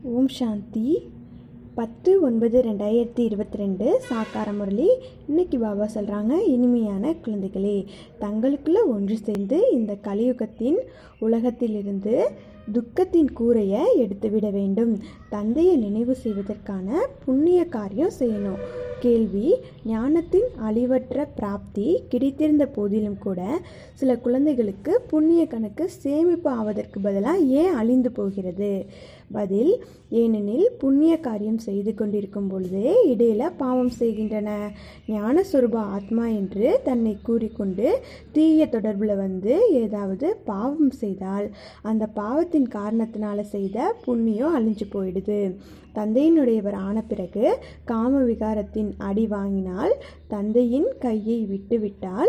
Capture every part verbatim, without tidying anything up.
ஓம் சாந்தி. பத்து ஒன்பது ரெண்டாயிரத்தி இருபத்தி ரெண்டு சாக்கார முரளி. இன்னைக்கு பாபா சொல்கிறாங்க, இனிமையான குழந்தைகளே, தங்களுக்குள்ள ஒன்று சேர்ந்து இந்த கலியுகத்தின் உலகத்திலிருந்து துக்கத்தின் கூரையை எடுத்துவிட வேண்டும். தந்தையை நினைவு செய்வதற்கான புண்ணிய காரியம் செய்யணும். கேள்வி: ஞானத்தின் அழிவற்ற பிராப்தி கிடைத்திருந்த போதிலும் கூட சில குழந்தைகளுக்கு புண்ணிய கணக்கு சேமிப்பு ஆவதற்கு பதிலாக ஏன் அழிந்து போகிறது? பதில்: ஏனெனில் புண்ணிய காரியம் செய்து கொண்டிருக்கும் பொழுதே இடையில பாவம் செய்கின்றன. ஞானஸ்வரூப ஆத்மா என்று தன்னை கூறிக்கொண்டு தீய தொடர்பில் வந்து ஏதாவது பாவம் செய்தால் அந்த பாவத்தின் காரணத்தினால செய்த புண்ணியம் அழிஞ்சு போயிடுது. தந்தையினுடையவர் ஆன பிறகு காம விகாரத்தின் அடி வாங்கினால், தந்தையின் கையை விட்டு விட்டால்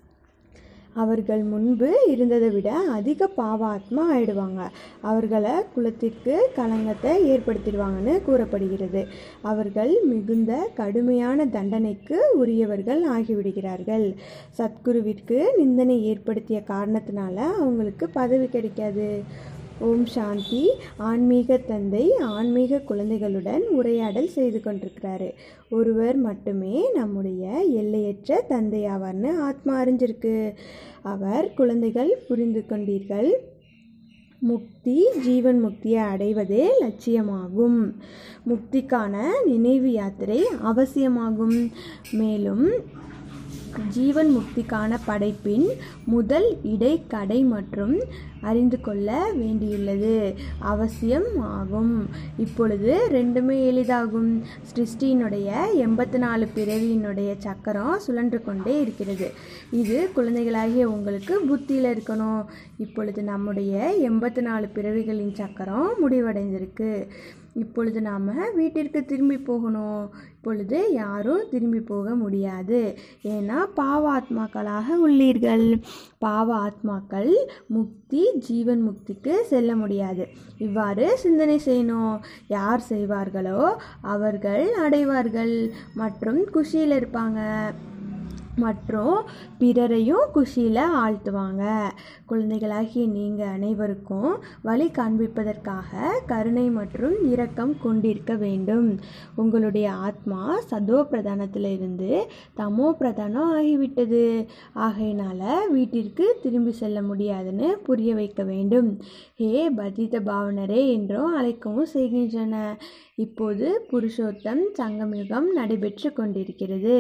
அவர்கள் முன்பு இருந்ததை விட அதிக பாவாத்மா ஆயிடுவாங்க. அவர்களை குலத்திற்கு களங்கத்தை ஏற்படுத்திடுவாங்கன்னு கூறப்படுகிறது. அவர்கள் மிகுந்த கடுமையான தண்டனைக்கு உரியவர்கள் ஆகிவிடுகிறார்கள். சத்குருவிற்கு நிந்தனை ஏற்படுத்திய காரணத்தினால அவங்களுக்கு பதவி கிடைக்காது. ஓம் சாந்தி. ஆன்மீக தந்தை ஆன்மீக குழந்தைகளுடன் உரையாடல் செய்து கொண்டிருக்கிறாரு. ஒருவர் மட்டுமே நம்முடைய எல்லையற்ற தந்தையாவார்னு ஆத்மா அறிஞ்சிருக்கு. அவர், குழந்தைகள் புரிந்து கொண்டீர்கள், முக்தி ஜீவன் முக்தியை அடைவதே லட்சியமாகும். முக்திக்கான நினைவு யாத்திரை அவசியமாகும். மேலும் ஜீவன் முக்திக்கான படைப்பின் முதல் இடை கடை மற்றும் அறிந்து கொள்ள வேண்டியுள்ளது அவசியம் ஆகும். இப்பொழுது ரெண்டுமே எளிதாகும். சிருஷ்டியினுடைய எண்பத்தி நாலு பிறவியினுடைய சக்கரம் சுழன்று கொண்டே இருக்கிறது. இது குழந்தைகளாகிய உங்களுக்கு புத்தியில் இருக்கணும். இப்பொழுது நம்முடைய எண்பத்தி நாலு பிறவிகளின் சக்கரம் முடிவடைந்திருக்கு. இப்பொழுது நாம் வீட்டிற்கு திரும்பி போகணும். இப்பொழுது யாரும் திரும்பி போக முடியாது. ஏன்னா பாவ ஆத்மாக்களாக உள்ளீர்கள். பாவ ஆத்மாக்கள் முக்தி ஜீவன் முக்திக்கு செல்ல முடியாது. இவ்வாறு சிந்தனை செய்யணும். யார் செய்வார்களோ அவர்கள் அடைவார்கள் மற்றும் குஷியில் இருப்பாங்க மற்றும் பிறரையும் குஷியில் ஆழ்த்துவாங்க. குழந்தைகளாகிய நீங்கள் அனைவருக்கும் வழி காண்பிப்பதற்காக கருணை மற்றும் இரக்கம் கொண்டிருக்க வேண்டும். உங்களுடைய ஆத்மா சதோ பிரதானத்தில் இருந்து தமோ பிரதானம் ஆகிவிட்டது. ஆகையினால வீட்டிற்கு திரும்பி செல்ல முடியாதுன்னு புரிய வைக்க வேண்டும். ஹே பதித பாவனரே என்றும் அழைக்கவும் செய்கின்றன. இப்போது புருஷோத்தம் சங்கமயுகம் நடைபெற்று கொண்டிருக்கிறது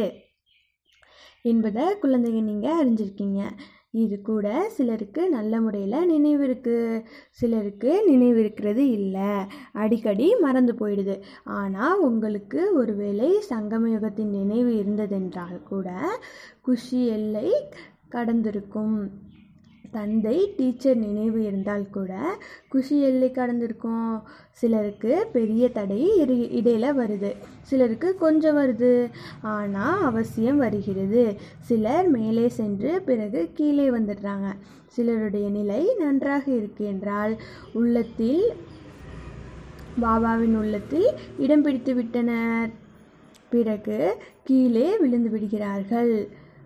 என்பதை குழந்தைங்க நீங்கள் அறிஞ்சிருக்கீங்க. இது கூட சிலருக்கு நல்ல முறையில் நினைவு இருக்குது, சிலருக்கு நினைவு இருக்கிறது இல்லை, அடிக்கடி மறந்து போயிடுது. ஆனால் உங்களுக்கு ஒருவேளை சங்கமயுகத்தின் நினைவு இருந்ததென்றால் கூட குஷி எல்லை கடந்திருக்கும். தந்தை டீச்சர் நினைவு இருந்தால் கூட குஷி எல்லை கடந்திருக்கும். சிலருக்கு பெரிய தடை இரு இடையில் வருது, சிலருக்கு கொஞ்சம் வருது, ஆனால் அவசியம் வருகிறது. சிலர் மேலே சென்று பிறகு கீழே வந்துடுறாங்க. சிலருடைய நிலை நன்றாக இருக்கு என்றால் உள்ளத்தில் பாபாவின் உள்ளத்தில் இடம் பிடித்து விட்டனர். பிறகு கீழே விழுந்து விடுகிறார்கள்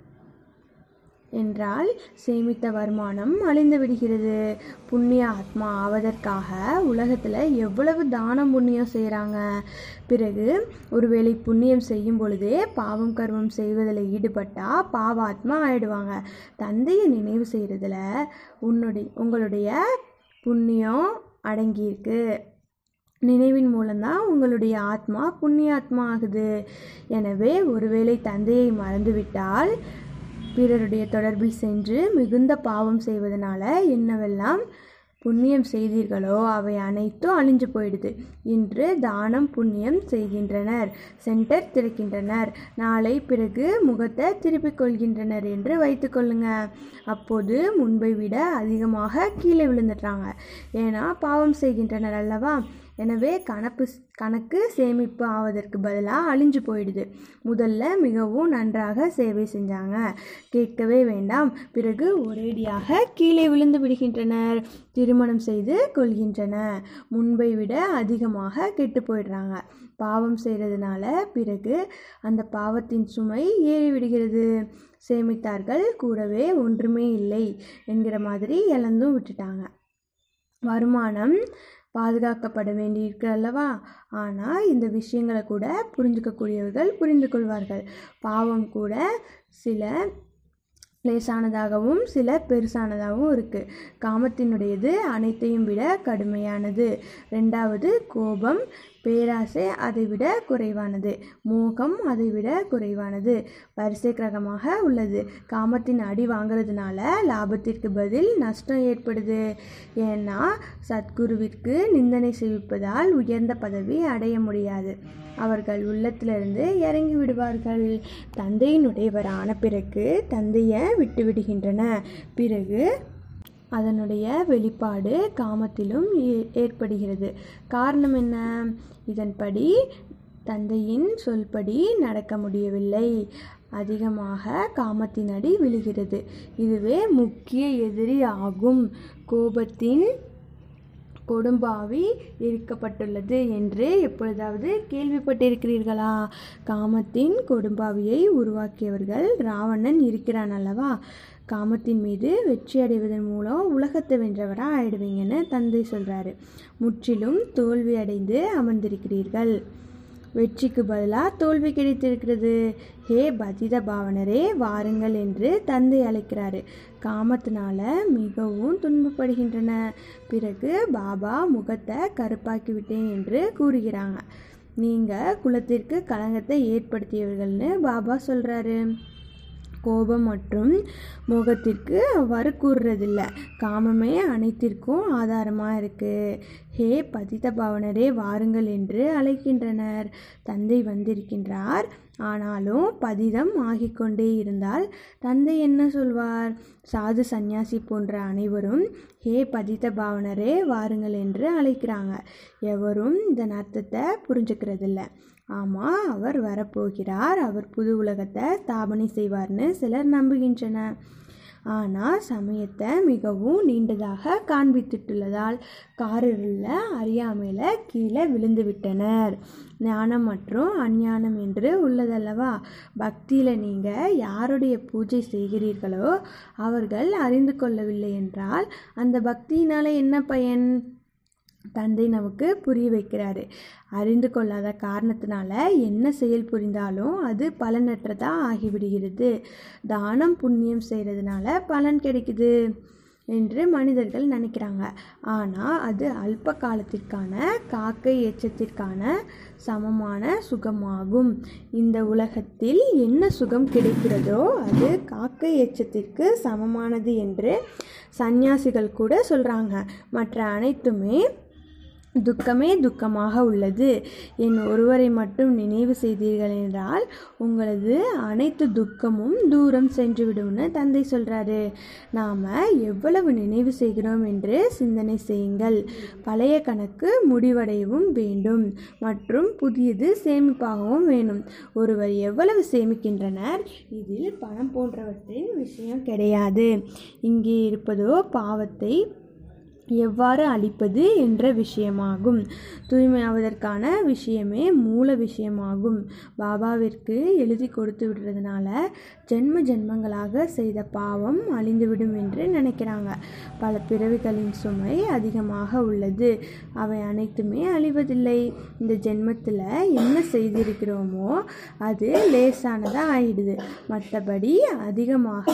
என்றால் சேமித்த வருமானம் அழிந்து விடுகிறது. புண்ணிய ஆத்மா ஆவதற்காக உலகத்தில் எவ்வளவு தானம் புண்ணியம் செய்கிறாங்க. பிறகு ஒருவேளை புண்ணியம் செய்யும் பொழுதே பாவம் கர்மம் செய்வதில் ஈடுபட்டால் பாவாத்மா ஆயிடுவாங்க. தந்தையை நினைவு செய்கிறதுல உன்னுடைய உங்களுடைய புண்ணியம் அடங்கியிருக்கு. நினைவின் மூலம்தான் உங்களுடைய ஆத்மா புண்ணிய ஆத்மா ஆகுது. எனவே ஒருவேளை தந்தையை மறந்துவிட்டால் பிறருடைய தொடர்பில் சென்று மிகுந்த பாவம் செய்வதனால என்னவெல்லாம் புண்ணியம் செய்தீர்களோ அவை அனைத்தும் அழிஞ்சு போயிடுது. இன்று தானம் புண்ணியம் செய்கின்றனர், சென்டர் திறக்கின்றனர், நாளை பிறகு முகத்தை திருப்பிக் கொள்கின்றனர் என்று வைத்து கொள்ளுங்க. அப்போது முன்பை விட அதிகமாக கீழே விழுந்துடுறாங்க. ஏன்னா பாவம் செய்கின்றனர் அல்லவா. எனவே கணக்கு கணக்கு சேமிப்பு ஆவதற்கு பதிலாக அழிஞ்சு போயிடுது. முதல்ல மிகவும் நன்றாக சேவை செஞ்சாங்க, கேட்கவே வேண்டாம். பிறகு ஒரேடியாக கீழே விழுந்து விடுகின்றனர், திருமணம் செய்து கொள்கின்றன, முன்பை விட அதிகமாக கெட்டு போயிடுறாங்க. பாவம் செய்கிறதுனால பிறகு அந்த பாவத்தின் சுமை ஏறிவிடுகிறது. சேமித்தார்கள், கூடவே ஒன்றுமே இல்லை என்கிற மாதிரி இழந்தும் விட்டுட்டாங்க. வருமானம் பாதுகாக்கப்பட வேண்டியிருக்கு அல்லவா. ஆனால் இந்த விஷயங்களை கூட புரிஞ்சுக்கக்கூடியவர்கள் புரிந்து கொள்வார்கள். பாவம் கூட சில லேசானதாகவும் சில பெருசானதாகவும் இருக்குது. காமத்தினுடையது அனைத்தையும் விட கடுமையானது. ரெண்டாவது கோபம், பேராசை அதை விட குறைவானது. மோகம் அதை விட குறைவானது. வரிசை கிரகமாக உள்ளது. காமத்தின் அடி வாங்கிறதுனால லாபத்திற்கு பதில் நஷ்டம் ஏற்படுது. ஏன்னா சத்குருவிற்கு நிந்தனை செய்விப்பதால் உயர்ந்த பதவி அடைய முடியாது. அவர்கள் உள்ளத்திலிருந்து இறங்கி விடுவார்கள். தந்தையினுடையவரான பிறகு தந்தையை விட்டு விடுகின்றன. பிறகு அதனுடைய வெளிப்பாடு காமத்திலும் ஏற்படுகிறது. காரணம் என்ன? இதன்படி தந்தையின் சொல்படி நடக்க முடியவில்லை. அதிகமாக காமத்தின் அடி விழுகிறது. இதுவே முக்கிய எதிரி ஆகும். கோபத்தின் கொடும்பாவி எரிக்கப்பட்டுள்ளது என்று எப்பொழுதாவது கேள்விப்பட்டிருக்கிறீர்களா? காமத்தின் கொடும்பாவியை உருவாக்கியவர்கள் ராவணன் இருக்கிறான் அல்லவா. காமத்தின் மீது வெற்றி அடைவதன் மூலம் உலகத்தை வென்றவராக ஆயிடுவீங்கன்னு தந்தை சொல்கிறாரு. முற்றிலும் தோல்வி அடைந்து அமர்ந்திருக்கிறீர்கள். வெற்றிக்கு பதிலாக தோல்வி கிடைத்திருக்கிறது. ஹே பதித பாவனரே, வாருங்கள் என்று தந்தை அழைக்கிறாரு. காமத்தினால மிகவும் துன்பப்படுகின்றன. பிறகு பாபா முகத்தை கருப்பாக்கி விட்டேன் என்று கூறுகிறாங்க. நீங்கள் குலத்திற்கு களங்கத்தை ஏற்படுத்தியவர்கள்னு பாபா சொல்கிறாரு. கோபம் மற்றும் மோகத்திற்கு அவ்வாறு கூறுறதில்லை. காமமே அனைத்திற்கும் ஆதாரமாக இருக்குது. ஹே பதித பாவனரே, வாருங்கள் என்று அழைக்கின்றனர். தந்தை வந்திருக்கின்றார். ஆனாலும் பதிதம் ஆகிக்கொண்டே இருந்தால் தந்தை என்ன சொல்வார்? சாது சந்நியாசி போன்ற அனைவரும் ஹே பதித பாவனரே வாருங்கள் என்று அழைக்கிறாங்க. எவரும் இதன் அர்த்தத்தை புரிஞ்சுக்கிறதில்ல. ஆமாம், அவர் வரப்போகிறார், அவர் புது உலகத்தை ஸ்தாபனை செய்வார்னு சிலர் நம்புகின்றனர். ஆனால் சமயத்தை மிகவும் நீண்டதாக காண்பித்துள்ளதால் காரில் அறியாமையில் கீழே விழுந்து விட்டனர். ஞானம் மற்றும் அஞ்ஞானம் என்று உள்ளதல்லவா. பக்தியில் நீங்கள் யாருடைய பூஜை செய்கிறீர்களோ அவர்கள் அறிந்து கொள்ளவில்லை என்றால் அந்த பக்தியினால் என்ன பயன்? தந்தை நமக்கு புரிய வைக்கிறாரு. அறிந்து கொள்ளாத காரணத்தினால என்ன செயல் புரிந்தாலும் அது பலனற்றதாக ஆகிவிடுகிறது. தானம் புண்ணியம் செய்கிறதுனால பலன் கிடைக்குது என்று மனிதர்கள் நினைக்கிறாங்க. ஆனால் அது அல்ப காலத்திற்கான காக்கை எச்சத்திற்கான சமமான சுகமாகும். இந்த உலகத்தில் என்ன சுகம் கிடைக்கிறதோ அது காக்கை எச்சத்திற்கு சமமானது என்று சந்நியாசிகள் கூட சொல்கிறாங்க. மற்ற அனைத்துமே துக்கமே துக்கமாக உள்ளது. என் ஒருவரை மட்டும் நினைவு செய்தீர்கள் என்றால் உங்களது அனைத்து துக்கமும் தூரம் சென்றுவிடும்னு தந்தை சொல்கிறாரு. நாம் எவ்வளவு நினைவு செய்கிறோம் என்று சிந்தனை செய்யுங்கள். பழைய கணக்கு முடிவடையவும் வேண்டும் மற்றும் புதியது சேமிப்பாகவும் வேணும். ஒருவர் எவ்வளவு சேமிக்கின்றனர், இதில் பணம் போன்றவற்றின் விஷயம் கிடையாது. இங்கே இருப்பதோ பாவத்தை எவ்வாறு அழிப்பது என்ற விஷயமாகும். தூய்மையாவதற்கான விஷயமே மூல விஷயமாகும். பாபாவிற்கு எழுதி கொடுத்து விடுறதுனால ஜென்ம ஜென்மங்களாக செய்த பாவம் அழிந்துவிடும் என்று நினைக்கிறாங்க. பல பிறவிகளின் சுமை அதிகமாக உள்ளது. அவை அனைத்துமே அழிவதில்லை. இந்த ஜென்மத்தில் என்ன செய்திருக்கிறோமோ அது லேசானதாக ஆயிடுது. மற்றபடி அதிகமாக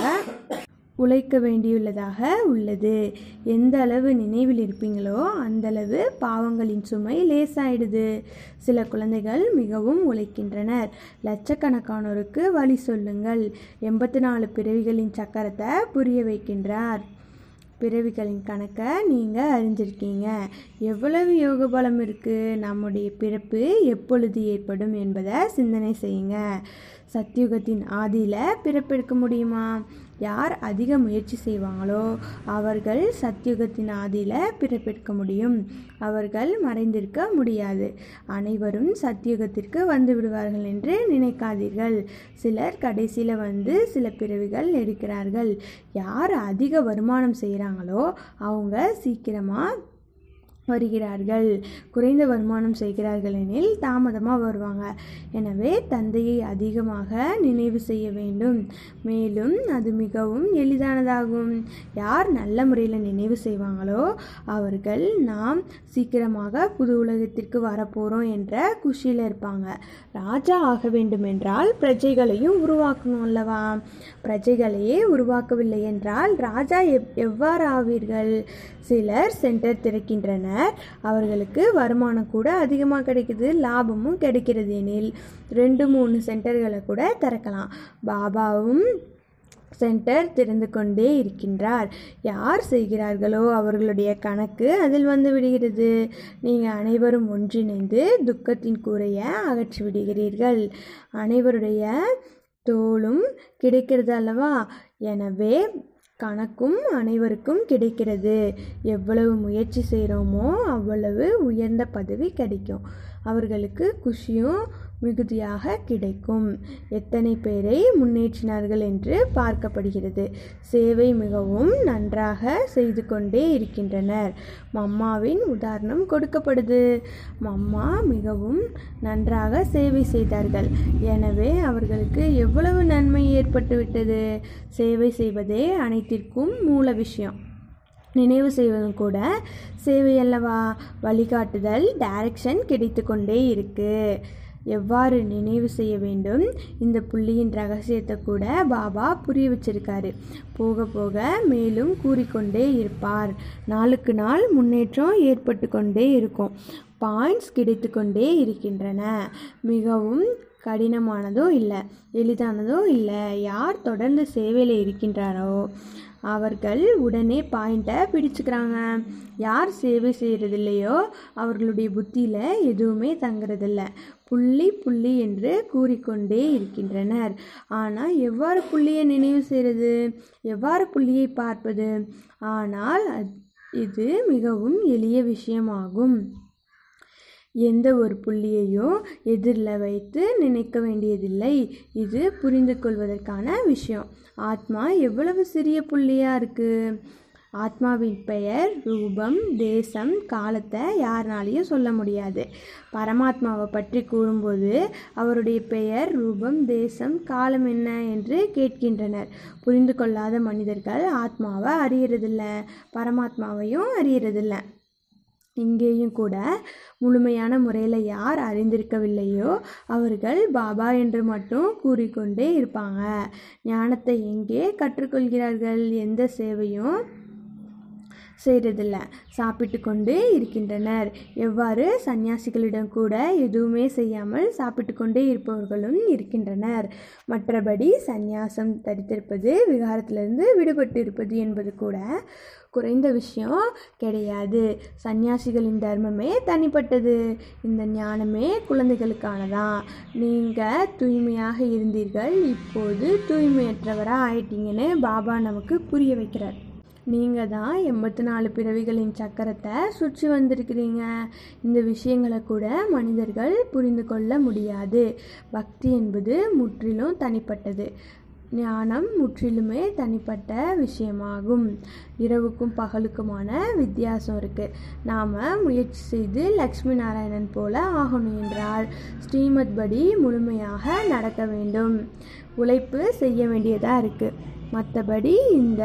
உழைக்க வேண்டியுள்ளதாக உள்ளது. எந்த அளவு நினைவில் இருப்பீங்களோ அந்தளவு பாவங்களின் சுமை லேசாயிடுது. சில குழந்தைகள் மிகவும் உழைக்கின்றனர். லட்சக்கணக்கானோருக்கு வழி சொல்லுங்கள். எண்பத்தி நாலு பிறவிகளின் சக்கரத்தை புரிய வைக்கின்றார். பிறவிகளின் கணக்கை நீங்கள் அறிஞ்சிருக்கீங்க. எவ்வளவு யோக பலம் இருக்குது, நம்முடைய பிறப்பு எப்பொழுது ஏற்படும் என்பதை சிந்தனை செய்யுங்க. சத்யுகத்தின் ஆதியில் பிறப்பெடுக்க முடியுமா? யார் அதிக முயற்சி செய்வாங்களோ அவர்கள் சத்யுகத்தின் ஆதியில் பிறப்பெடுக்க முடியும். அவர்கள் மறைந்திருக்க முடியாது. அனைவரும் சத்யுகத்திற்கு வந்து விடுவார்கள் என்று நினைக்காதீர்கள். சிலர் கடைசியில் வந்து சில பிறவிகள் எடுக்கிறார்கள். யார் அதிக வருமானம் செய்கிறாங்களோ அவங்க சீக்கிரமாக வருகிறார்கள். குறைந்த வருமானம் செய்கிறார்கள் எனில் தாமதமாக வருவாங்க. எனவே தந்தையை அதிகமாக நினைவு செய்ய வேண்டும். மேலும் அது மிகவும் எளிதானதாகும். யார் நல்ல முறையில் நினைவு செய்வாங்களோ அவர்கள் நாம் சீக்கிரமாக புது உலகத்திற்கு வரப்போகிறோம் என்ற குஷியில் இருப்பாங்க. ராஜா ஆக வேண்டுமென்றால் பிரஜைகளையும் உருவாக்கணும் அல்லவா? பிரஜைகளையே உருவாக்கவில்லை என்றால் ராஜா எவ் எவ்வாறு ஆவீர்கள்? சிலர் சென்டர் திறக்கின்றனர், அவர்களுக்கு வருமானம் கூட அதிகமாக கிடைக்குது, லாபமும் கிடைக்கிறது எனில் ரெண்டு மூணு சென்டர்களை கூட திறக்கலாம். பாபாவும் சென்டர் திறந்து கொண்டே இருக்கின்றார். யார் செய்கிறார்களோ அவர்களுடைய கணக்கு அதில் வந்து விடுகிறது. நீங்கள் அனைவரும் ஒன்றிணைந்து துக்கத்தின் கூரையை அகற்றி விடுகிறீர்கள். அனைவருடைய தோளும் கிடைக்கிறது அல்லவா? எனவே கணக்கும் அனைவருக்கும் கிடைக்கிறது. எவ்வளவு முயற்சி செய்கிறோமோ அவ்வளவு உயர்ந்த பதவி கிடைக்கும். அவர்களுக்கு குஷியும் மிகுதியாக கிடைக்கும். எத்தனை பேரை முன்னேற்றினார்கள் என்று பார்க்கப்படுகிறது. சேவை மிகவும் நன்றாக செய்து கொண்டே இருக்கின்றனர். மம்மாவின் உதாரணம் கொடுக்கப்படுது. மம்மா மிகவும் நன்றாக சேவை செய்தார்கள். எனவே அவர்களுக்கு எவ்வளவு நன்மை ஏற்பட்டுவிட்டது. சேவை செய்வதே அனைத்திற்கும் மூல விஷயம். நினைவு செய்வதும் கூட சேவை அல்லவா? வழிகாட்டுதல், டைரக்ஷன் கிடைத்து கொண்டே இருக்கு. எவ்வாறு நினைவு செய்ய வேண்டும், இந்த புள்ளியின் ரகசியத்தை கூட பாபா புரிய வச்சிருக்காரு. போக போக மேலும் கூறிக்கொண்டே இருப்பார். நாளுக்கு நாள் முன்னேற்றம் ஏற்பட்டு கொண்டே இருக்கும். பாயிண்ட்ஸ் கிடைத்து கொண்டே இருக்கின்றன. மிகவும் கடினமானதோ இல்லை, எளிதானதோ இல்லை. யார் தொடர்ந்து சேவையில் இருக்கின்றாரோ அவர்கள் உடனே பாயிண்ட்டை பிடிச்சுக்கிறாங்க. யார் சேவை செய்கிறதில்லையோ அவர்களுடைய புத்தியில் எதுவுமே தங்குறதில்ல. புள்ளி புள்ளி என்று கூறிக்கொண்டே இருக்கின்றனர். ஆனால் எவ்வாறு புள்ளியை நினைவு செய்கிறது, எவ்வாறு புள்ளியை பார்ப்பது? ஆனால் இது மிகவும் எளிய விஷயமாகும். எந்த ஒரு புள்ளியையும் எதிரில் வைத்து நினைக்க வேண்டியதில்லை. இது புரிந்து கொள்வதற்கான விஷயம். ஆத்மா எவ்வளவு சிறிய புள்ளியாக இருக்குது. ஆத்மாவின் பெயர், ரூபம், தேசம், காலத்தை யாருனாலையும் சொல்ல முடியாது. பரமாத்மாவை பற்றி கூறும்போது அவருடைய பெயர், ரூபம், தேசம், காலம் என்ன என்று கேட்கின்றனர். புரிந்து கொள்ளாத மனிதர்கள் ஆத்மாவை அறியறதில்லை, பரமாத்மாவையும் அறியறதில்லை. இங்கேயும் கூட முழுமையான முறையில் யார் அறிந்திருக்கவில்லையோ அவர்கள் பாபா என்று மட்டும் கூறிக்கொண்டே இருப்பாங்க. ஞானத்தை எங்கே கற்றுக்கொள்கிறார்கள்? எந்த சேவையும் செய்கிறதில்ல, சாப்பிட்டு கொண்டே இருக்கின்றனர். எவ்வாறு சந்நியாசிகளிடம் கூட எதுவுமே செய்யாமல் சாப்பிட்டு கொண்டே இருப்பவர்களும் இருக்கின்றனர். மற்றபடி சந்நியாசம் தரித்திருப்பது, விகாரத்திலிருந்து விடுபட்டு இருப்பது என்பது கூட குறைந்த விஷயம் கிடையாது. சந்நியாசிகளின் தர்மமே தனிப்பட்டது. இந்த ஞானமே குழந்தைகளுக்கானதான். நீங்கள் தூய்மையாக இருந்தீர்கள், இப்போது தூய்மையற்றவராக ஆயிட்டீங்கன்னு பாபா நமக்கு புரிய வைக்கிறார். நீங்கள் தான் எண்பத்தி நாலு பிறவிகளின் சக்கரத்தை சுற்றி வந்திருக்கிறீங்க. இந்த விஷயங்களை கூட மனிதர்கள் புரிந்து கொள்ள முடியாது. பக்தி என்பது முற்றிலும் தனிப்பட்டது. ஞானம் முற்றிலுமே தனிப்பட்ட விஷயமாகும். இரவுக்கும் பகலுக்குமான வித்தியாசம் இருக்குது. நாம் முயற்சி செய்து லக்ஷ்மி நாராயணன் போல ஆகணும் என்றால் ஸ்ரீமத் படி முழுமையாக நடக்க வேண்டும். உழைப்பு செய்ய வேண்டியதாக இருக்குது. மற்றபடி இந்த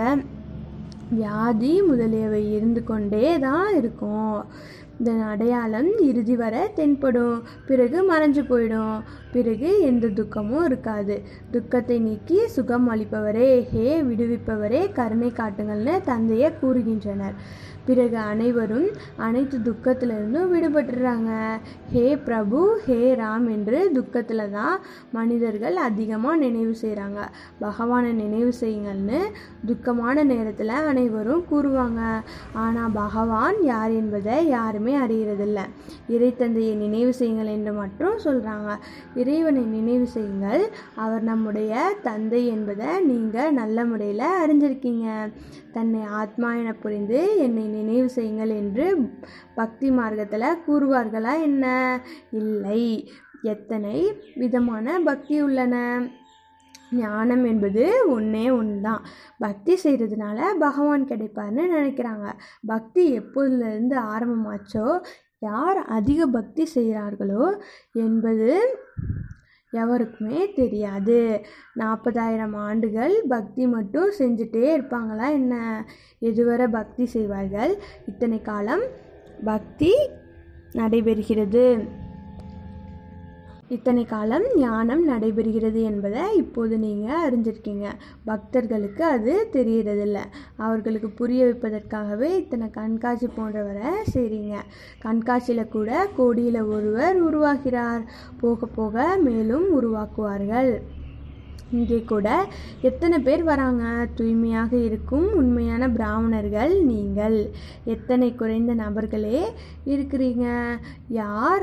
வியாதி முதலியவை இருந்து கொண்டே தான் இருக்கும். இதன் அடையாளம் இறுதி வர தென்படும், பிறகு மறைஞ்சு போயிடும். பிறகு எந்த துக்கமும் இருக்காது. துக்கத்தை நீக்கி சுகம் அளிப்பவரே, ஹே விடுவிப்பவரே, கருணை காட்டுங்கள்னு தந்தையை கூறுகின்றனர். பிறகு அனைவரும் அனைத்து துக்கத்திலிருந்தும் விடுபட்டுறாங்க. ஹே பிரபு, ஹே ராம் என்று துக்கத்தில் தான் மனிதர்கள் அதிகமாக நினைவு செய்கிறாங்க. பகவானை நினைவு செய்யுங்கள்னு துக்கமான நேரத்தில் அனைவரும் கூறுவாங்க. ஆனால் பகவான் யார் என்பதை யாருமே அறியறதில்லை. இறை தந்தையை நினைவு செய்யுங்கள் என்று மட்டும் சொல்கிறாங்க. இறைவனை நினைவு செய்யுங்கள், அவர் நம்முடைய தந்தை என்பதை நீங்கள் நல்ல முறையில் அறிஞ்சிருக்கீங்க. தன்னை ஆத்மா என புரிந்து என்னை நினைவு செய்யுங்கள் என்று பக்தி மார்க்கத்தில் கூறுவார்களா என்ன? இல்லை. எத்தனை விதமான பக்தி உள்ளன. ஞானம் என்பது ஒன்றே ஒன்று தான். பக்தி செய்கிறதுனால பகவான் கிடைப்பார்னு நினைக்கிறாங்க. பக்தி எப்போதுலேருந்து ஆரம்பமாச்சோ, யார் அதிக பக்தி செய்கிறார்களோ என்பது எவருக்குமே தெரியாது. நாற்பதாயிரம் ஆண்டுகள் பக்தி மட்டும் செஞ்சுட்டே இருப்பாங்களா என்ன? எதுவரை பக்தி செய்வார்கள்? இத்தனை காலம் பக்தி நடைபெறுகிறது, இத்தனை காலம் ஞானம் நடைபெறுகிறது என்பதை இப்போது நீங்கள் அறிஞ்சிருக்கீங்க. பக்தர்களுக்கு அது தெரியறதில்ல. அவர்களுக்கு புரிய வைப்பதற்காகவே இத்தனை கண்காட்சி போன்றவரை செய்கிறீங்க. கண்காட்சியில் கூட கோடியில் ஒருவர் உருவாகிறார், போக போக மேலும் உருவாக்குவார்கள். இங்கே கூட எத்தனை பேர் வராங்க? தூய்மையாக இருக்கும் உண்மையான பிராமணர்கள் நீங்கள். எத்தனை குறைந்த நபர்களே இருக்கிறீங்க. யார்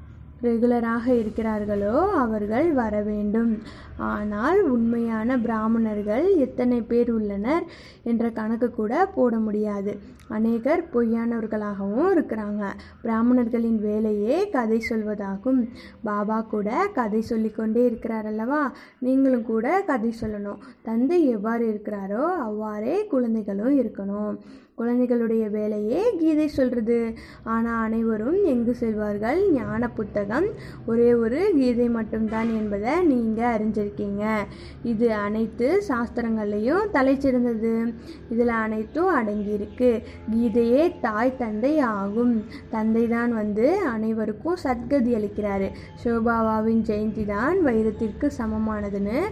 ரெகுலராக இருக்கிறார்களோ அவர்கள் வர வேண்டும். ஆனால் உண்மையான பிராமணர்கள் எத்தனை பேர் உள்ளனர் என்ற கணக்கு கூட போட முடியாது. அநேகர் பொய்யானவர்களாகவும் இருக்கிறாங்க. பிராமணர்களின் வேலையே கதை சொல்வதாகும். பாபா கூட கதை சொல்லிக்கொண்டே இருக்கிறார் அல்லவா? நீங்களும் கூட கதை சொல்லணும். தந்தை எவ்வாறு இருக்கிறாரோ அவ்வாறே குழந்தைகளும் இருக்கணும். குழந்தைகளுடைய வேலையே கீதை சொல்கிறது. ஆனால் அனைவரும் எங்கு செல்வார்கள்? ஞான புத்தகம் ஒரே ஒரு கீதை மட்டும்தான் என்பதை நீங்கள் அறிஞ்சிருக்கீங்க. இது அனைத்து சாஸ்திரங்கள்லையும் தலை சிறந்தது. இதில் அனைத்தும் அடங்கியிருக்கு. கீதையே தாய் தந்தை ஆகும். தந்தை தான் வந்து அனைவருக்கும் சத்கதி அளிக்கிறாரு. ஷோபாபாவின் ஜெயந்தி தான் வைரத்திற்கு சமமானதுன்னு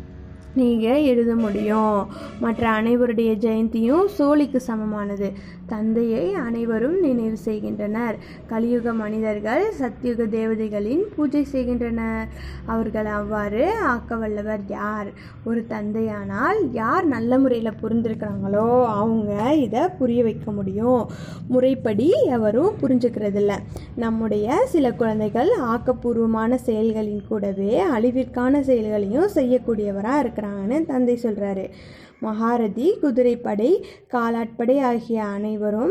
நீங்கள் எழுத முடியும். மற்ற அனைவருடைய ஜெயந்தியும் சோழிக்கு சமமானது. தந்தையை அனைவரும் நினைவு செய்கின்றனர். கலியுக மனிதர்கள் சத்தியுக தேவதைகளின் பூஜை செய்கின்றனர். அவர்கள் அவ்வாறு ஆக்க வல்லவர் யார்? ஒரு தந்தையானால் யார் நல்ல முறையில் புரிந்திருக்கிறாங்களோ அவங்க இதை புரிய வைக்க முடியும். முறைப்படி எவரும் புரிஞ்சுக்கிறதில்ல. நம்முடைய சில குழந்தைகள் ஆக்கப்பூர்வமான செயல்களின் கூடவே அழிவிற்கான செயல்களையும் செய்யக்கூடியவராக இருக்கிறாங்கன்னு தந்தை சொல்கிறாரு. மகாரதி, குதிரைப்படை, காலாட்படை ஆகிய அனைவரும்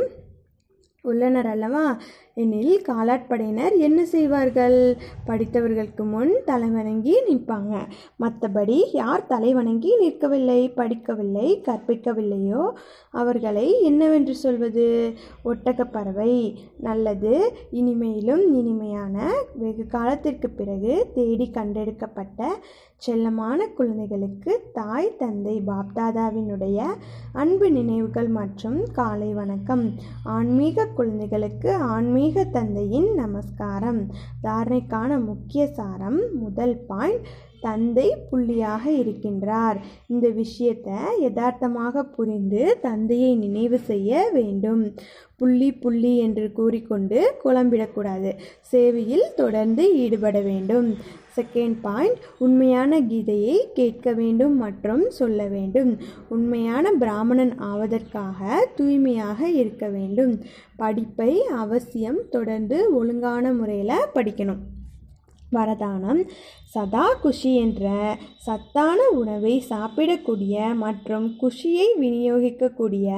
உள்ளனர் அல்லவா? எனில் காலாட்படையினர் என்ன செய்வார்கள்? படித்தவர்களுக்கு முன் தலைவணங்கி நிற்பாங்க. மற்றபடி யார் தலைவணங்கி நிற்கவில்லை, படிக்கவில்லை, கற்பிக்கவில்லையோ அவர்களை என்னவென்று சொல்வது? ஒட்டகப்பறவை. நல்லது. இனிமையிலும் இனிமையான வெகு காலத்திற்கு பிறகு தேடி கண்டெடுக்கப்பட்ட செல்லமான குழந்தைகளுக்கு தாய் தந்தை பாப்தாதாவினுடைய அன்பு நினைவுகள் மற்றும் காலை வணக்கம். ஆன்மீக குழந்தைகளுக்கு ஆன்மீக தந்தையின் நமஸ்காரம். தாரணைக்கான முக்கிய சாரம். முதல் பாயிண்ட், தந்தை புள்ளியாக இருக்கின்றார். இந்த விஷயத்தை யதார்த்தமாக புரிந்து தந்தையை நினைவு செய்ய வேண்டும். புள்ளி புள்ளி என்று கூறிக்கொண்டு குழம்பிடக்கூடாது. சேவையில் தொடர்ந்து ஈடுபட வேண்டும். செகண்ட் பாயிண்ட், உண்மையான கீதையை கேட்க வேண்டும் மற்றும் சொல்ல வேண்டும். உண்மையான பிராமணன் ஆவதற்காக தூய்மையாக இருக்க வேண்டும். படிப்பை அவசியம் தொடர்ந்து ஒழுங்கான முறையில் படிக்கணும். வரதானம். சதா குஷி என்ற சத்தான உணவை சாப்பிடக்கூடிய மற்றும் குஷியை விநியோகிக்கக்கூடிய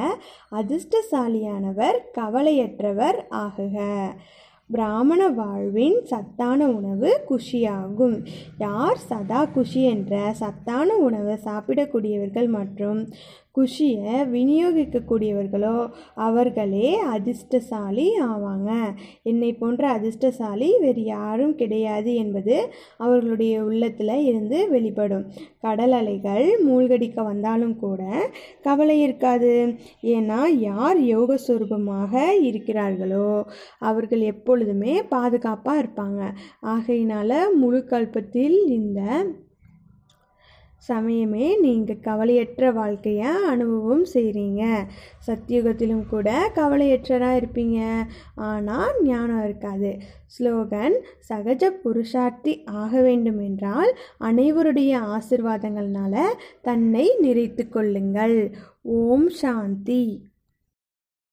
அதிர்ஷ்டசாலியானவர் கவலையற்றவர் ஆகுக. பிராமண வாழ்வின் சத்தான உணவு குஷியாகும். யார் சதா குஷி என்ற சத்தான உணவை சாப்பிடக்கூடியவர்கள் மற்றும் குஷியை விநியோகிக்கக்கூடியவர்களோ அவர்களே அதிர்ஷ்டசாலி ஆவாங்க. என்னை போன்ற அதிர்ஷ்டசாலி வேறு யாரும் கிடையாது என்பது அவர்களுடைய உள்ளத்தில் இருந்து வெளிப்படும். கடல் அலைகள் மூழ்கடிக்க வந்தாலும் கூட கவலை இருக்காது. ஏன்னா யார் யோக சுரூபமாக இருக்கிறார்களோ அவர்கள் எப்பொழுதுமே பாதுகாப்பாக இருப்பாங்க. ஆகையினால முழு கல்பத்தில் இந்த சமயமே நீங்கள் கவலையற்ற வாழ்க்கையை அனுபவம் செய்கிறீங்க. சத்தியுகத்திலும் கூட கவலையற்றராக இருப்பீங்க. ஆனால் ஞானம் இருக்காது. ஸ்லோகன். சகஜ புருஷார்த்தி ஆக வேண்டும் என்றால் அனைவருடைய ஆசிர்வாதங்கள்னால தன்னை நிறைத்து கொள்ளுங்கள். ஓம் சாந்தி.